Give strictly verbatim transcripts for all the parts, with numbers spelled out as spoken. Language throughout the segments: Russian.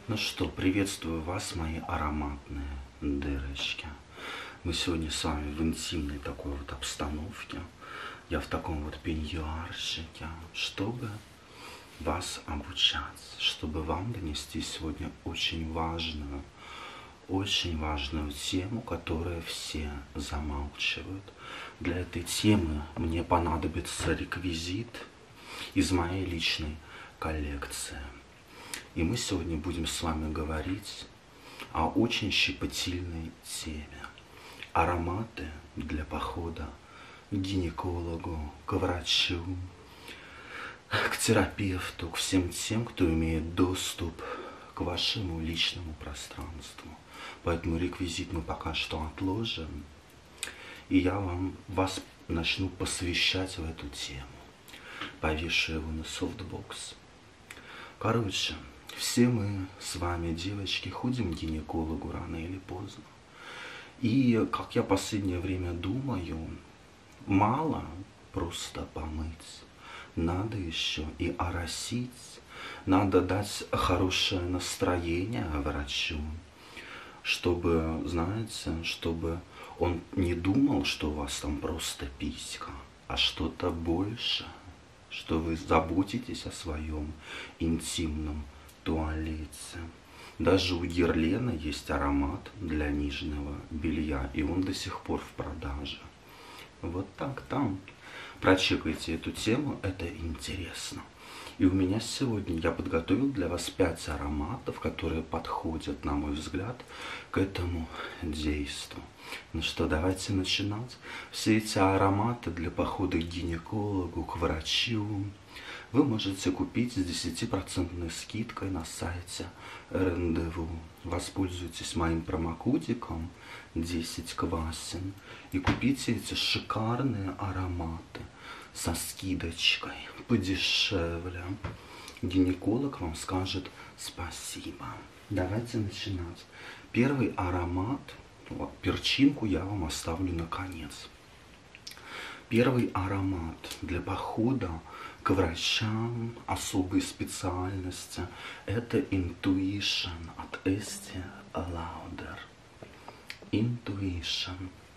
Ну что, приветствую вас, мои ароматные дырочки. Мы сегодня с вами в интимной такой вот обстановке. Я в таком вот пеньюарчике, чтобы вас обучать, чтобы вам донести сегодня очень важную, очень важную тему, которую все замалчивают. Для этой темы мне понадобится реквизит из моей личной коллекции. И мы сегодня будем с вами говорить о очень щепетильной теме. Ароматы для похода к гинекологу, к врачу, к терапевту, к всем тем, кто имеет доступ к вашему личному пространству. Поэтому реквизит мы пока что отложим. И я вам, вас начну посвящать в эту тему. Повешу его на софтбокс. Короче, все мы с вами, девочки, ходим к гинекологу рано или поздно. И, как я последнее время думаю, мало просто помыть. Надо еще и оросить. Надо дать хорошее настроение врачу, чтобы, знаете, чтобы он не думал, что у вас там просто писька, а что-то больше, что вы заботитесь о своем интимном туалете. Даже у Герлена есть аромат для нижнего белья, и он до сих пор в продаже. Вот так там. Прочекайте эту тему, это интересно. И у меня сегодня я подготовил для вас пять ароматов, которые подходят, на мой взгляд, к этому действу. Ну что, давайте начинать. Все эти ароматы для похода к гинекологу, к врачу вы можете купить с десятипроцентной скидкой на сайте Рандеву. Воспользуйтесь моим промокодиком десять квасин и купите эти шикарные ароматы со скидочкой подешевле. Гинеколог вам скажет спасибо. Давайте начинать. Первый аромат, вот, перчинку я вам оставлю на конец. Первый аромат для похода к врачам особой специальности – это Intuition от Estee Lauder. Intuition.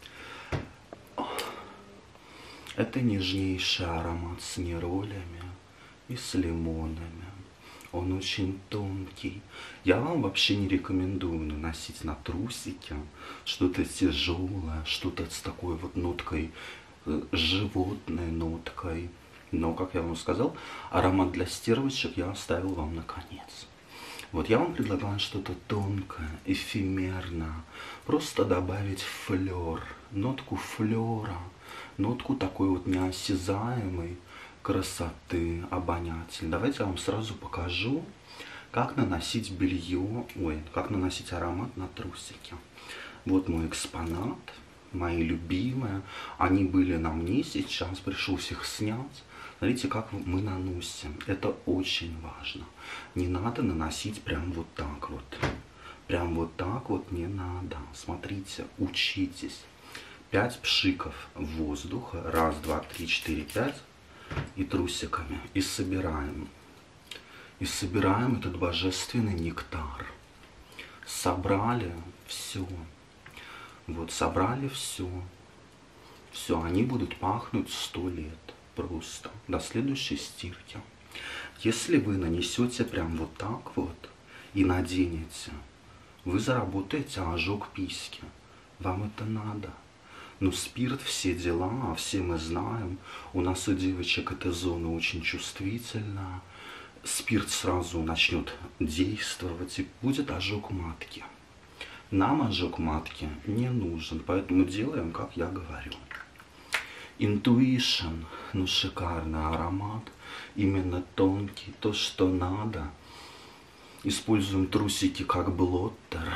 Это нежнейший аромат с неролями и с лимонами. Он очень тонкий. Я вам вообще не рекомендую наносить на трусики что-то тяжелое, что-то с такой вот ноткой, животной ноткой. Но, как я вам сказал, аромат для стервочек я оставил вам на конец. Вот я вам предлагаю что-то тонкое, эфемерное. Просто добавить флер, нотку флера, нотку такой вот неосязаемой красоты, обонятельной. Давайте я вам сразу покажу, как наносить белье, ой, как наносить аромат на трусики. Вот мой экспонат, мои любимые. Они были на мне сейчас, пришлось их снять. Смотрите, как мы наносим. Это очень важно. Не надо наносить прям вот так вот. Прям вот так вот не надо. Смотрите, учитесь. Пять пшиков воздуха. Раз, два, три, четыре, пять. И трусиками. И собираем. И собираем этот божественный нектар. Собрали все. Вот, собрали все. Все, они будут пахнуть сто лет. Просто до следующей стирки. Если вы нанесете прям вот так вот и наденете, вы заработаете ожог письки. Вам это надо. Но спирт, все дела, а все мы знаем, у нас у девочек эта зона очень чувствительна. Спирт сразу начнет действовать и будет ожог матки. Нам ожог матки не нужен, поэтому делаем, как я говорю. Intuition, ну шикарный аромат, именно тонкий, то, что надо. Используем трусики как блоттер.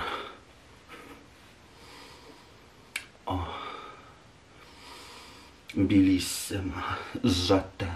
О. Белиссимо, сжатая,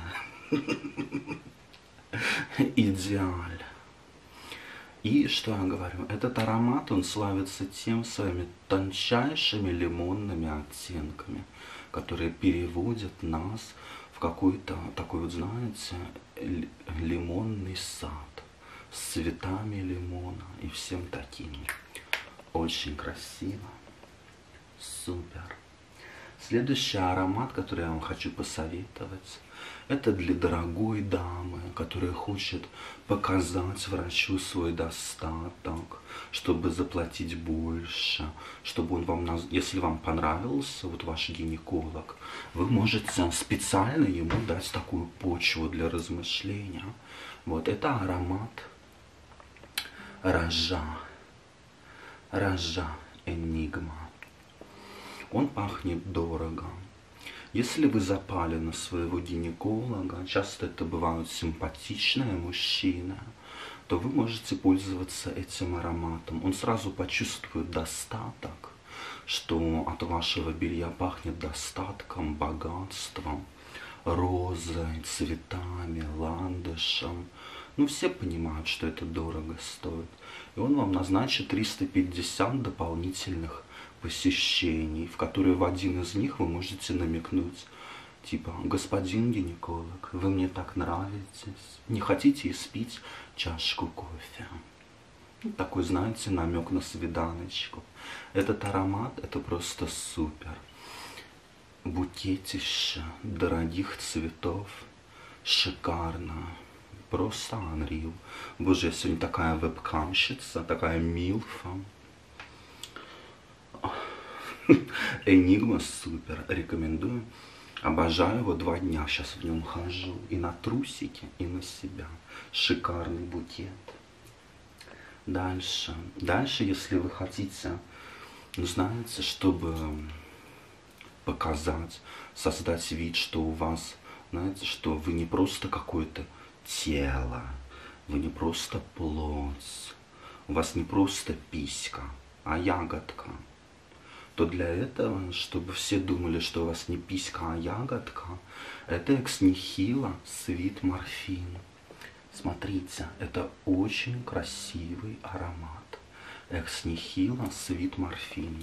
идеаль. И что я говорю, этот аромат, он славится тем своими тончайшими лимонными оттенками, которые переводят нас в какой-то такой вот, знаете, лимонный сад. с цветами лимона и всем таким. Очень красиво. Супер. Следующий аромат, который я вам хочу посоветовать, это для дорогой дамы, которая хочет показать врачу свой достаток, чтобы заплатить больше, чтобы он вам, если вам понравился вот ваш гинеколог, вы можете специально ему дать такую почву для размышления. Вот это аромат Рожа. Рожа Энигма. Он пахнет дорого. Если вы запали на своего гинеколога, часто это бывают симпатичные мужчины, то вы можете пользоваться этим ароматом. Он сразу почувствует достаток, что от вашего белья пахнет достатком, богатством, розой, цветами, ландышем. Ну, все понимают, что это дорого стоит. И он вам назначит триста пятьдесят дополнительных посещений, в которые в один из них вы можете намекнуть, типа: господин гинеколог, вы мне так нравитесь, не хотите испить чашку кофе? Ну, такой, знаете, намек на свиданочку. Этот аромат, это просто супер. Букетище дорогих цветов, шикарно, просто unreal. Боже, я сегодня такая вебкамщица, такая милфа. Энигма супер, рекомендую. Обожаю его, два дня сейчас в нем хожу. И на трусики, и на себя. Шикарный букет. Дальше. Дальше, если вы хотите, ну, знаете, чтобы показать, создать вид, что у вас, знаете, что вы не просто какое-то тело, вы не просто плоть, у вас не просто писька, а ягодка, то для этого, чтобы все думали, что у вас не писька, а ягодка, это Экс Нихило Свит Морфин. Смотрите, это очень красивый аромат. Экс Нихило Свит Морфин.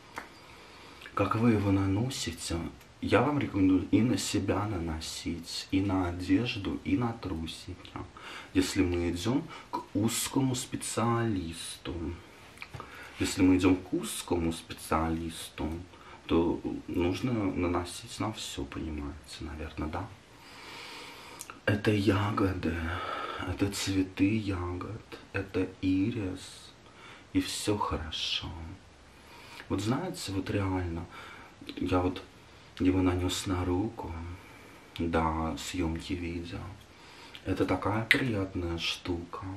Как вы его наносите, я вам рекомендую и на себя наносить, и на одежду, и на трусики. Если мы идем к узкому специалисту, если мы идем к узкому специалисту, то нужно наносить на все, понимаете, наверное, да? Это ягоды, это цветы ягод, это ирис, и все хорошо. Вот знаете, вот реально, я вот его нанес на руку, да, съемки видео. Это такая приятная штука.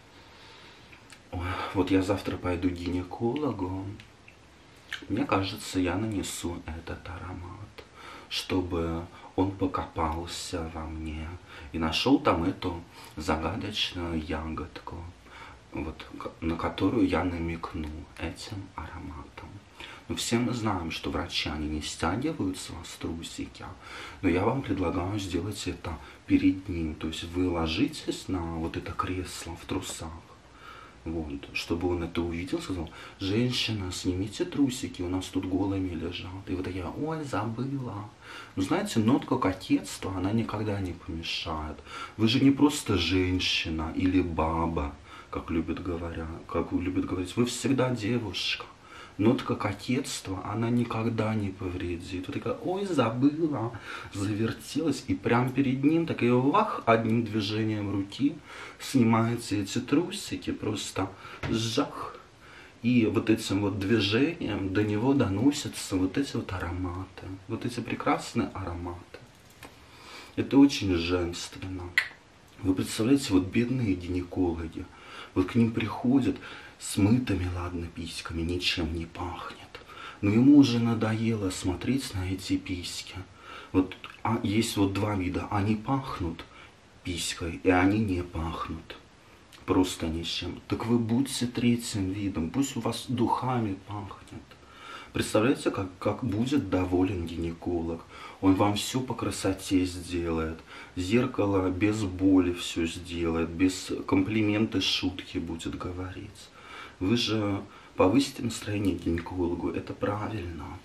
Ой, вот я завтра пойду к гинекологу. Мне кажется, я нанесу этот аромат, чтобы он покопался во мне и нашел там эту загадочную ягодку, вот, на которую я намекну этим ароматом. Но все мы знаем, что врачи, они не стягивают с вас трусики, но я вам предлагаю сделать это перед ним. То есть вы ложитесь на вот это кресло в трусах, вот, чтобы он это увидел, сказал: женщина, снимите трусики, у нас тут голыми лежат. И вот я: ой, забыла. Ну, знаете, нотка кокетства, она никогда не помешает. Вы же не просто женщина или баба, как любят говоря, как любят говорить. Вы всегда девушка. Нотка кокетства, она никогда не повредит. Вот такая: ой, забыла, завертелась, и прям перед ним такая вах, одним движением руки снимаете эти трусики, просто жах. И вот этим вот движением до него доносятся вот эти вот ароматы, вот эти прекрасные ароматы. Это очень женственно. Вы представляете, вот бедные гинекологи, вот к ним приходят с мытыми, ладно, письками, ничем не пахнет. Но ему уже надоело смотреть на эти письки. Вот а есть вот два вида. Они пахнут писькой, и они не пахнут. Просто ничем. Так вы будьте третьим видом. Пусть у вас духами пахнет. Представляете, как, как будет доволен гинеколог? Он вам все по красоте сделает. Зеркало без боли все сделает. Без комплименты, шутки будет говорить. Вы же повысите настроение гинекологу, это правильно.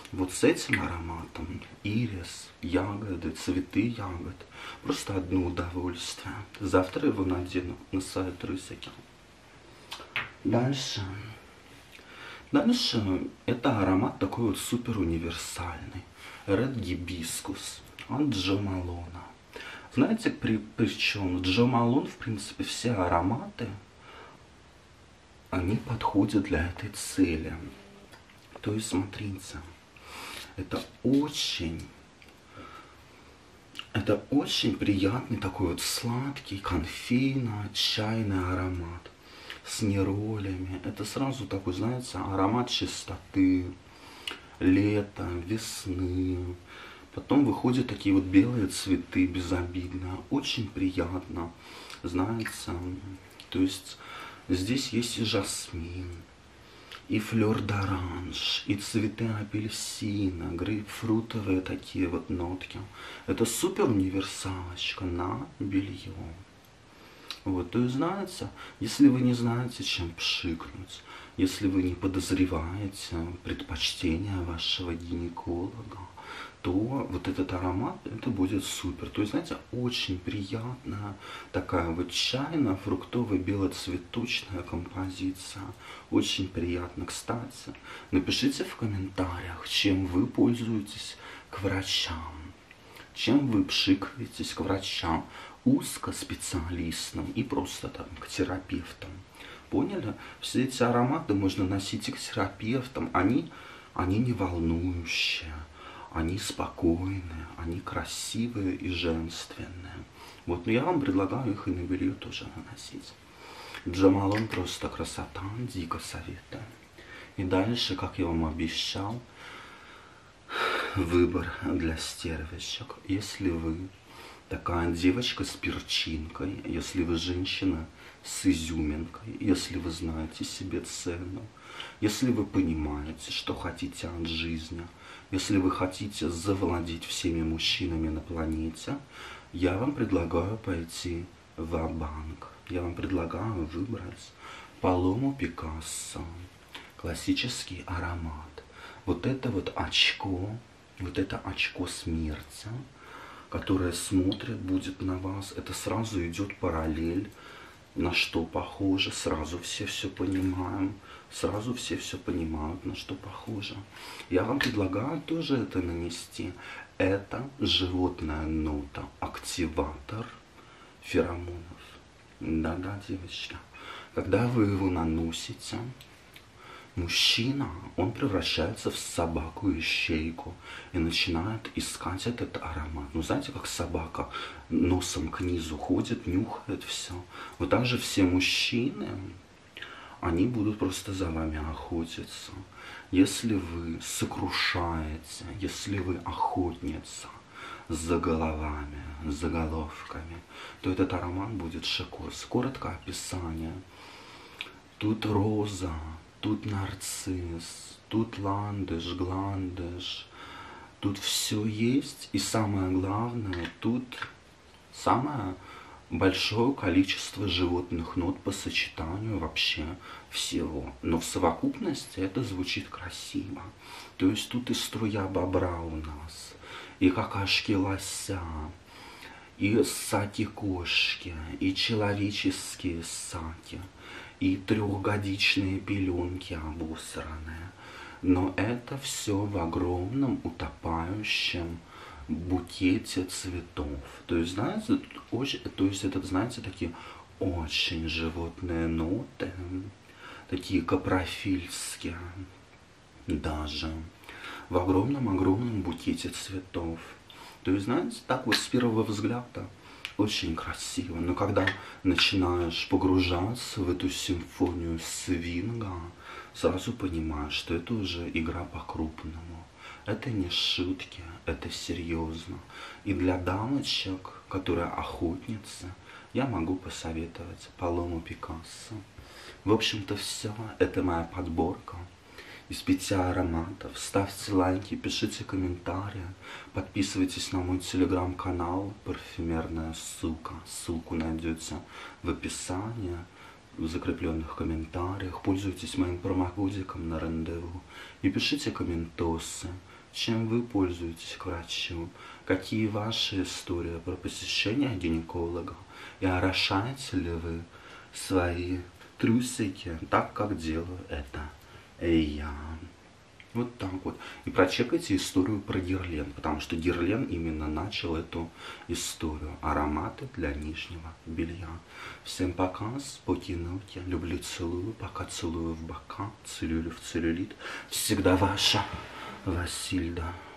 Вот с этим ароматом ирис, ягоды, цветы ягод. Просто одно удовольствие. Завтра его надену на свои трусики. Дальше. Дальше это аромат такой вот супер универсальный. Red Hibiscus от Джо Малона. Знаете, при, причем Джо Малон, в принципе, все ароматы, они подходят для этой цели. То есть, смотрите, это очень, это очень приятный такой вот сладкий, конфейно-чайный аромат с неролями. Это сразу такой, знаете, аромат чистоты, лета, весны. Потом выходят такие вот белые цветы, безобидные. Очень приятно, знаете. То есть здесь есть и жасмин, и флёр-д'оранж, и цветы апельсина, грейпфрутовые такие вот нотки. Это супер универсалочка на белье. Вот, то есть, знаете, если вы не знаете, чем пшикнуть, если вы не подозреваете предпочтения вашего гинеколога, то вот этот аромат, это будет супер. То есть, знаете, очень приятная такая вот чайно-фруктово-белоцветочная композиция. Очень приятно. Кстати, напишите в комментариях, чем вы пользуетесь к врачам, чем вы пшикаетесь к врачам, узкоспециалистам и просто там к терапевтам. Поняли? Все эти ароматы можно носить и к терапевтам. Они, они не волнующие. Они спокойные, они красивые и женственные. Вот, но я вам предлагаю их и на белье тоже наносить. Джо Малон просто красота, дико советую. И дальше, как я вам обещал, выбор для стервочек. Если вы такая девочка с перчинкой, если вы женщина с изюминкой, если вы знаете себе цену, если вы понимаете, что хотите от жизни, если вы хотите завладеть всеми мужчинами на планете, я вам предлагаю пойти ва-банк. Я вам предлагаю выбрать Палому Пикассо, классический аромат. Вот это вот очко, вот это очко смерти, которое смотрит, будет на вас, это сразу идет параллель. На что похоже, сразу все все понимаем, сразу все все понимают, на что похоже. Я вам предлагаю тоже это нанести. Это животная нота, активатор феромонов. Да-да, девочки. Когда вы его наносите, мужчина, он превращается в собаку-ищейку и начинает искать этот аромат. Ну, знаете, как собака носом к низу ходит, нюхает все. Вот так же все мужчины, они будут просто за вами охотиться. Если вы сокрушаете, если вы охотница за головами, за головками, то этот аромат будет шикос. Коротко описание. Тут роза, тут нарцисс, тут ландыш, гландыш, тут все есть. И самое главное, тут самое большое количество животных нот по сочетанию вообще всего. Но в совокупности это звучит красиво. То есть тут и струя бобра у нас, и какашки лося, и саки кошки, и человеческие саки, и трехгодичные пеленки обосранные. Но это все в огромном утопающем букете цветов. То есть, знаете, очень, то есть это, знаете, такие очень животные ноты, такие капрофильские даже, в огромном-огромном букете цветов. То есть, знаете, так вот с первого взгляда очень красиво. Но когда начинаешь погружаться в эту симфонию свинга, сразу понимаешь, что это уже игра по-крупному. Это не шутки, это серьезно. И для дамочек, которые охотницы, я могу посоветовать Палому Пикассо. В общем-то все, это моя подборка из пяти ароматов. Ставьте лайки, пишите комментарии, подписывайтесь на мой телеграм-канал «Парфюмерная ссылка». Ссылку найдете в описании, в закрепленных комментариях. Пользуйтесь моим промокодиком на рандеву и пишите комментосы. чем вы пользуетесь к врачу, какие ваши истории про посещение гинеколога и орошаете ли вы свои трусики так, как делаю это я. Вот так вот. И прочекайте историю про Герлен, потому что Герлен именно начал эту историю. Ароматы для нижнего белья. Всем пока, спокойнуки. Люблю, целую, пока целую в бока, целлюлю в целлюлит. Всегда ваша Васильда.